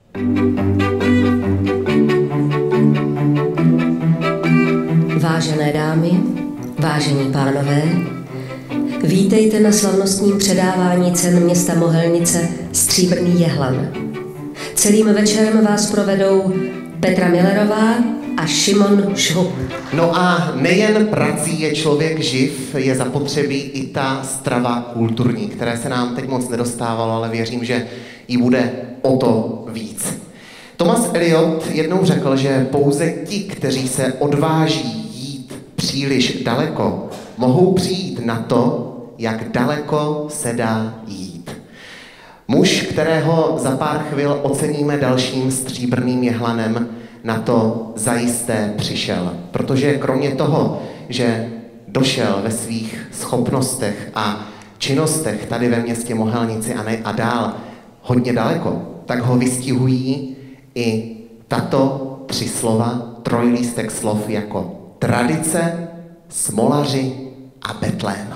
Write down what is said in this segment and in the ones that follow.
Vážené dámy, vážení pánové, vítejte na slavnostním předávání cen města Mohelnice Stříbrný jehlan. Celým večerem vás provedou Petra Millerová a Šimon Šhup. No a nejen prací je člověk živ, je zapotřebí i ta strava kulturní, které se nám teď moc nedostávalo, ale věřím, že jí bude o to víc. Thomas Eliot jednou řekl, že pouze ti, kteří se odváží jít příliš daleko, mohou přijít na to, jak daleko se dá jít. Muž, kterého za pár chvil oceníme dalším stříbrným jehlanem, na to zajisté přišel. Protože kromě toho, že došel ve svých schopnostech a činnostech tady ve městě Mohelnici a dál hodně daleko, tak ho vystihují i tato 3 slova, trojlístek slov jako tradice, smolaři a Betlém.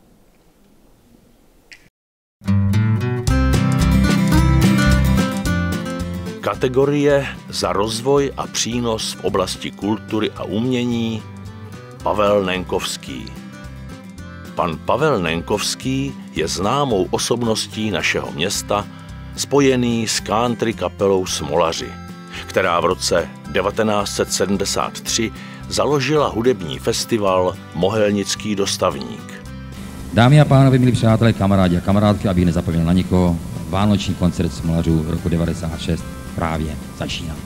Kategorie za rozvoj a přínos v oblasti kultury a umění Pavel Nenkovský. Pan Pavel Nenkovský je známou osobností našeho města, spojený s country kapelou Smolaři, která v roce 1973 založila hudební festival Mohelnický dostavník. Dámy a pánové, milí přátelé, kamarádi a kamarádky, abych nezapomněl na nikoho, vánoční koncert Smolařů roku 96 právě začíná.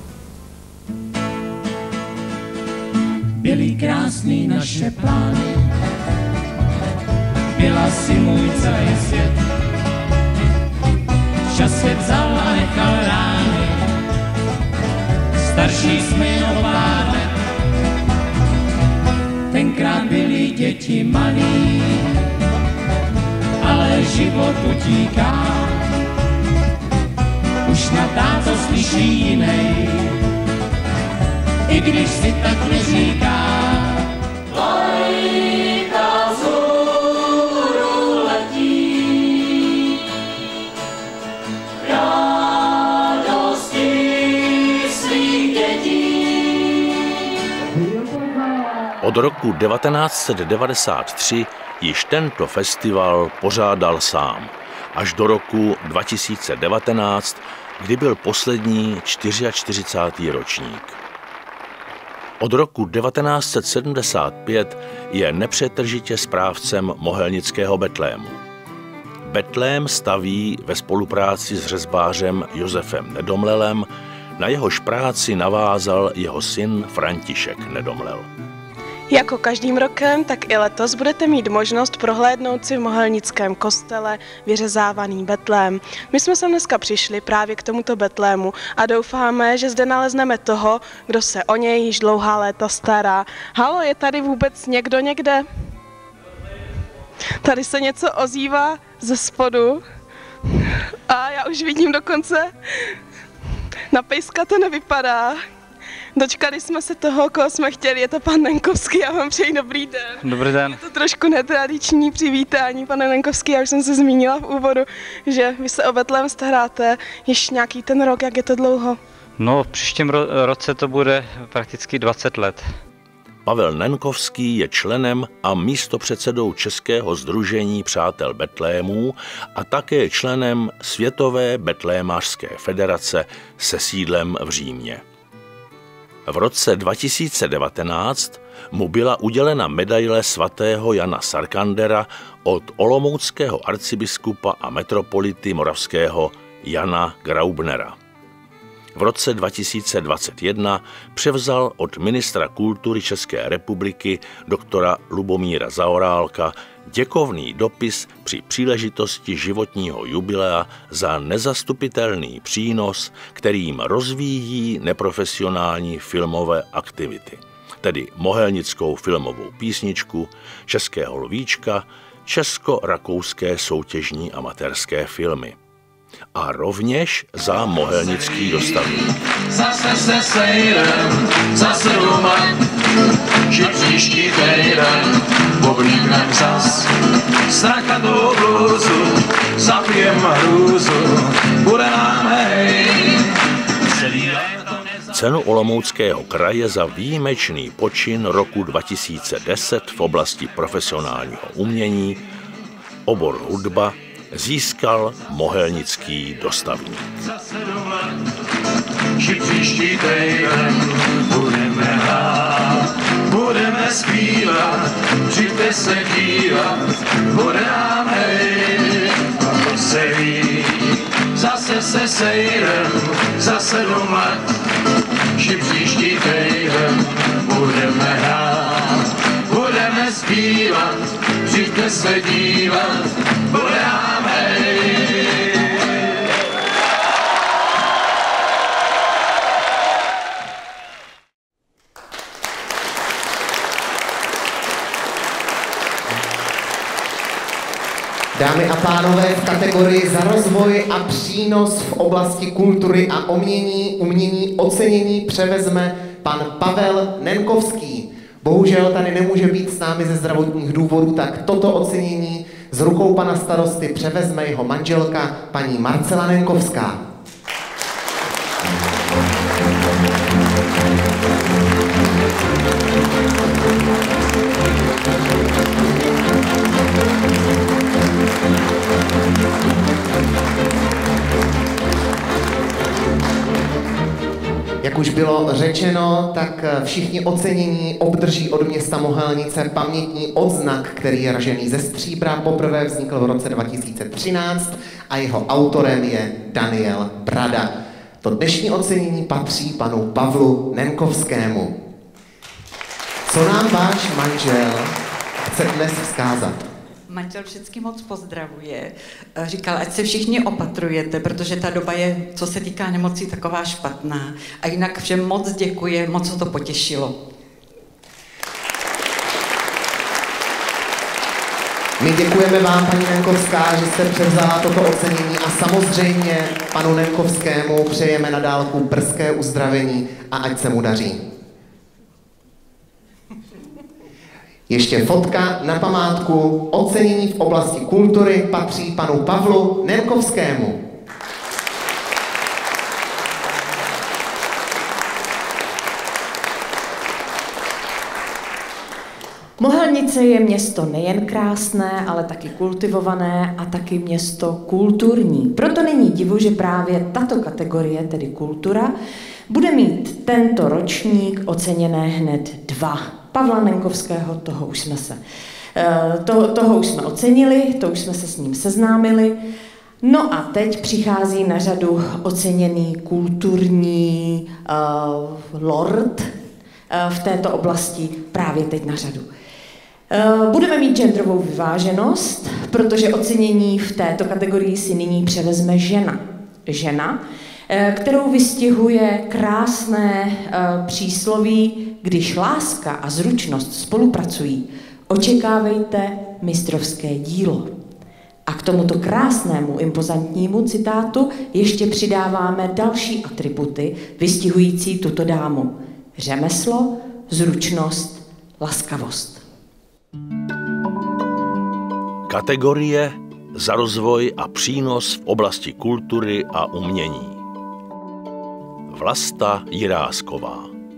Byly krásný naše plány, byla si můj celý svět. Čas se vzal a nechal rány, starší jsme jen o pár let. Tenkrát byly děti malí, ale život utíká. Už na táto slyší jinej, i když si tak neříká. Vlajka vzhůru letí, radosti svých dětí. Od roku 1993 již tento festival pořádal sám, až do roku 2019, kdy byl poslední 44. ročník. Od roku 1975 je nepřetržitě správcem mohelnického Betlému. Betlém staví ve spolupráci s řezbářem Josefem Nedomlelem, na jehož práci navázal jeho syn František Nedomlel. Jako každým rokem, tak i letos budete mít možnost prohlédnout si v mohelnickém kostele vyřezávaný betlém. My jsme sem dneska přišli právě k tomuto betlému a doufáme, že zde nalezneme toho, kdo se o něj již dlouhá léta stará. Halo, je tady vůbec někdo někde? Tady se něco ozývá ze spodu a já už vidím dokonce, na pejska to nevypadá. Dočkali jsme se toho, koho jsme chtěli, je to pan Nenkovský, já vám přeji dobrý den. Dobrý den. Je to trošku netradiční přivítání, pane Nenkovský, já už jsem se zmínila v úvodu, že vy se o betlém staráte již nějaký ten rok, jak je to dlouho? No, v příštím roce to bude prakticky 20 let. Pavel Nenkovský je členem a místopředsedou Českého sdružení přátel betlémů a také členem Světové betlémářské federace se sídlem v Římě. V roce 2019 mu byla udělena medaile svatého Jana Sarkandera od olomouckého arcibiskupa a metropolity moravského Jana Graubnera. V roce 2021 převzal od ministra kultury České republiky doktora Lubomíra Zaorálka děkovný dopis při příležitosti životního jubilea za nezastupitelný přínos, kterým rozvíjí neprofesionální filmové aktivity, tedy Mohelnickou filmovou písničku, Českého lvíčka, česko-rakouské soutěžní amatérské filmy. A rovněž za Mohelnický dostavník. Zase se sejdem, zase doma, že příští týden obníknem zas. Strakatou bluzu, zapijem hrůzu, bude nám hej, cenu Olomouckého kraje za výjimečný počin roku 2010 v oblasti profesionálního umění, obor hudba, získal mohelnický dostavník. Za 7 let, či příští týden budeme hrát, budeme zpívat, přijďte se dívat, bude nám hej, a to se ví. Zase se sejdem za 7 let, či příští týden budeme hrát, budeme zpívat, přijďte se dívat, bude nám hej. Dámy a pánové, v kategorii za rozvoj a přínos v oblasti kultury a umění ocenění převezme pan Pavel Nenkovský. Bohužel tady nemůže být s námi ze zdravotních důvodů, tak toto ocenění z rukou pana starosty převezme jeho manželka, paní Marcela Nenkovská. Jak už bylo řečeno, tak všichni ocenění obdrží od města Mohelnice pamětní odznak, který je ražený ze stříbra, poprvé vznikl v roce 2013 a jeho autorem je Daniel Brada. To dnešní ocenění patří panu Pavlu Nenkovskému. Co nám váš manžel chce dnes vzkázat? Manžel vždycky moc pozdravuje. Říkal, ať se všichni opatrujete, protože ta doba je, co se týká nemocí, taková špatná. A jinak všem moc děkuje, moc ho to potěšilo. My děkujeme vám, paní Nenkovská, že jste převzala toto ocenění a samozřejmě panu Nenkovskému přejeme na dálku brzké uzdravení a ať se mu daří. Ještě fotka na památku. Ocenění v oblasti kultury patří panu Pavlu Nenkovskému. Mohelnice je město nejen krásné, ale taky kultivované a taky město kulturní. Proto není divu, že právě tato kategorie, tedy kultura, bude mít tento ročník oceněné hned 2. Pavla Nenkovského, toho už jsme ocenili, to už jsme se s ním seznámili. No a teď přichází na řadu oceněný kulturní lord v této oblasti právě teď na řadu. Budeme mít genderovou vyváženost, protože ocenění v této kategorii si nyní převezme žena. Žena, kterou vystihuje krásné přísloví, když láska a zručnost spolupracují, očekávejte mistrovské dílo. A k tomuto krásnému, impozantnímu citátu ještě přidáváme další atributy vystihující tuto dámu. Řemeslo, zručnost, laskavost. Kategorie za rozvoj a přínos v oblasti kultury a umění. Vlasta Jirásková.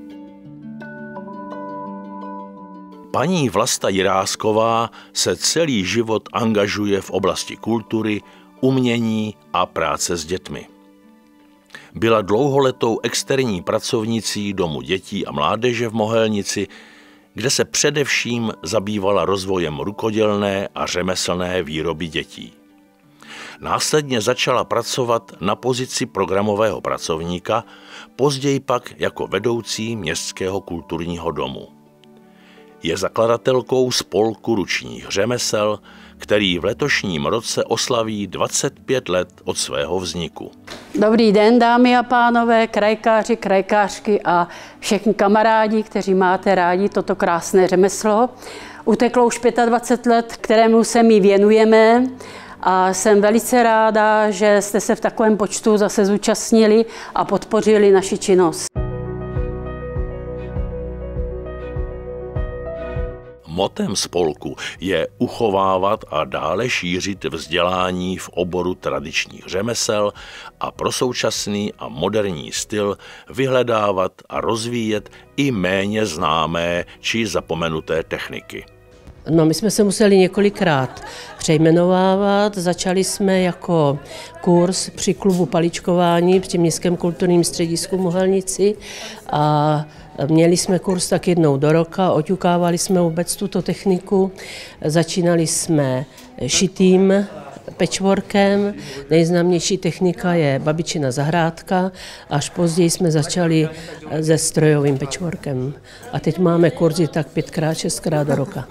Paní Vlasta Jirásková se celý život angažuje v oblasti kultury, umění a práce s dětmi. Byla dlouholetou externí pracovnicí Domu dětí a mládeže v Mohelnici, kde se především zabývala rozvojem rukodělné a řemeslné výroby dětí. Následně začala pracovat na pozici programového pracovníka, později pak jako vedoucí Městského kulturního domu. Je zakladatelkou spolku ručních řemesel, který v letošním roce oslaví 25 let od svého vzniku. Dobrý den, dámy a pánové, krajkáři, krajkářky a všichni kamarádi, kteří máte rádi toto krásné řemeslo. Uteklo už 25 let, kterému se my věnujeme a jsem velice ráda, že jste se v takovém počtu zase zúčastnili a podpořili naši činnost. Motem spolku je uchovávat a dále šířit vzdělání v oboru tradičních řemesel a pro současný a moderní styl vyhledávat a rozvíjet i méně známé či zapomenuté techniky. No, my jsme se museli několikrát přejmenovávat. Začali jsme jako kurz při klubu paličkování při Městském kulturním středisku v Mohelnici a měli jsme kurz tak jednou do roka, oťukávali jsme vůbec tuto techniku, začínali jsme šitým patchworkem, nejznámější technika je babičina zahrádka, až později jsme začali se strojovým patchworkem. A teď máme kurzy tak 5x, 6x do roka.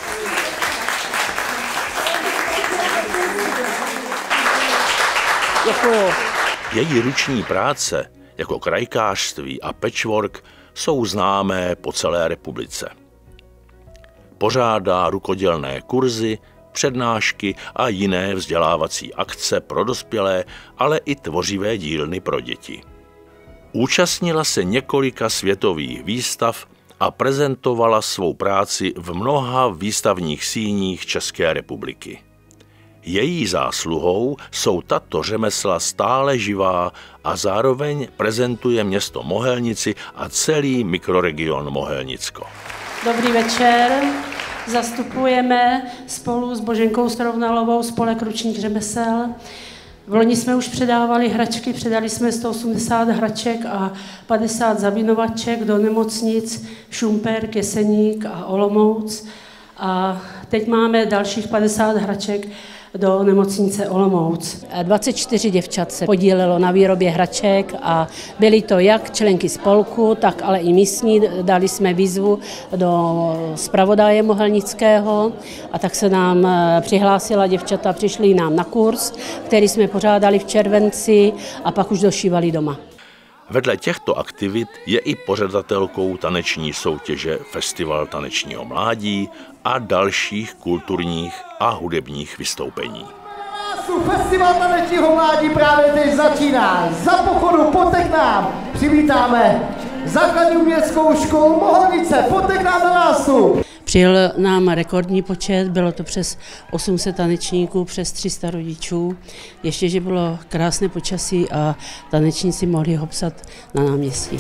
Děkuju. Její ruční práce, jako krajkářství a patchwork, jsou známé po celé republice. Pořádá rukodělné kurzy, přednášky a jiné vzdělávací akce pro dospělé, ale i tvořivé dílny pro děti. Účastnila se několika světových výstav a prezentovala svou práci v mnoha výstavních síních České republiky. Její zásluhou jsou tato řemesla stále živá a zároveň prezentuje město Mohelnici a celý mikroregion Mohelnicko. Dobrý večer. Zastupujeme spolu s Boženkou Srovnalovou spolek ručních řemesel. V loni jsme už předávali hračky, předali jsme 180 hraček a 50 zavinovaček do nemocnic Šumperk, Jeseník a Olomouc. A teď máme dalších 50 hraček do nemocnice Olomouc. 24 děvčat se podílelo na výrobě hraček a byly to jak členky spolku, tak ale i místní. Dali jsme výzvu do zpravodaje Mohelnického a tak se nám přihlásila děvčata, přišli nám na kurz, který jsme pořádali v červenci a pak už došívali doma. Vedle těchto aktivit je i pořadatelkou taneční soutěže Festival tanečního mládí a dalších kulturních a hudebních vystoupení. Festival tanečního mládí právě teď začíná. Za pochodu pojďte k nám. Přivítáme základní městskou školu Mohelnice. Pojďte k nám na nástup. Přijel nám rekordní počet, bylo to přes 800 tanečníků, přes 300 rodičů. Ještě, že bylo krásné počasí a tanečníci mohli hopsat na náměstí.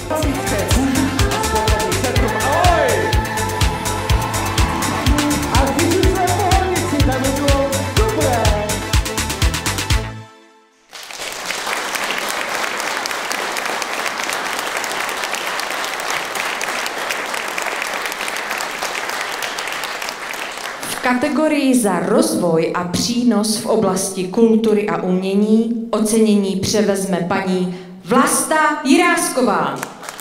V kategorii za rozvoj a přínos v oblasti kultury a umění ocenění převezme paní Vlasta Jirásková.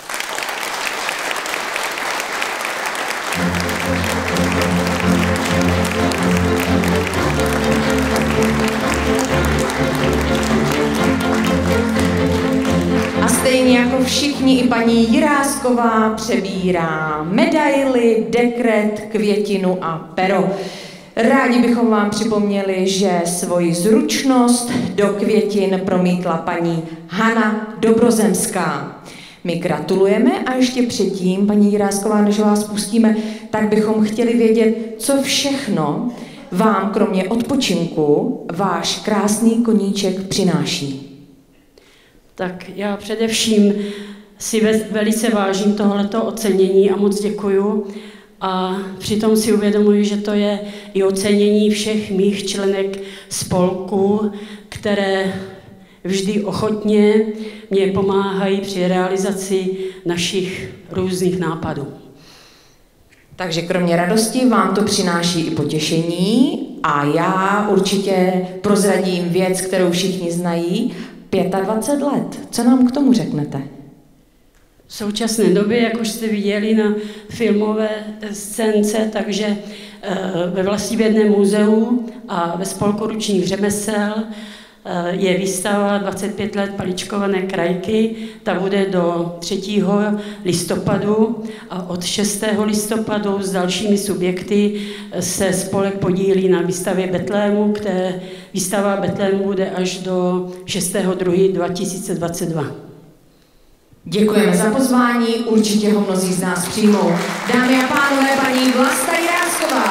A stejně jako všichni, i paní Jirásková přebírá medaili, dekret, květinu a pero. Rádi bychom vám připomněli, že svoji zručnost do květin promítla paní Hana Dobrozemská. My gratulujeme a ještě předtím, paní Jirásková, než vás pustíme, tak bychom chtěli vědět, co všechno vám, kromě odpočinku, váš krásný koníček přináší. Tak já především si velice vážím tohleto ocenění a moc děkuju. A přitom si uvědomuji, že to je i ocenění všech mých členek spolku, které vždy ochotně mě pomáhají při realizaci našich různých nápadů. Takže kromě radosti vám to přináší i potěšení a já určitě prozradím věc, kterou všichni znají. 25 let. Co nám k tomu řeknete? V současné době, jak už jste viděli na filmové scénce, takže ve Vlastivědném muzeu a ve spolku ručních řemesel je výstava 25 let paličkované krajky. Ta bude do 3. listopadu a od 6. listopadu s dalšími subjekty se spolek podílí na výstavě Betlému, které výstava Betlému bude až do 6.2.2022. Děkujeme za pozvání, určitě ho mnozí z nás přijmou. Dámy a pánové, paní Vlasta Jirásková.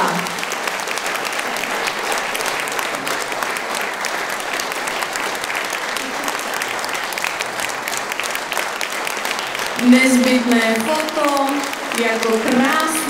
nezbytné foto jako krásný